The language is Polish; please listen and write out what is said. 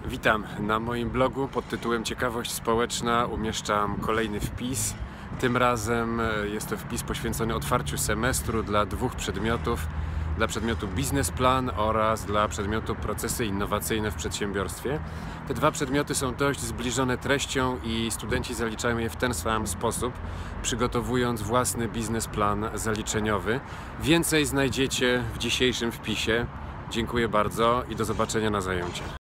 Witam. Na moim blogu pod tytułem Ciekawość Społeczna umieszczam kolejny wpis. Tym razem jest to wpis poświęcony otwarciu semestru dla dwóch przedmiotów. Dla przedmiotu Biznesplan oraz dla przedmiotu Procesy innowacyjne w przedsiębiorstwie. Te dwa przedmioty są dość zbliżone treścią i studenci zaliczają je w ten sam sposób, przygotowując własny biznesplan zaliczeniowy. Więcej znajdziecie w dzisiejszym wpisie. Dziękuję bardzo i do zobaczenia na zajęciach.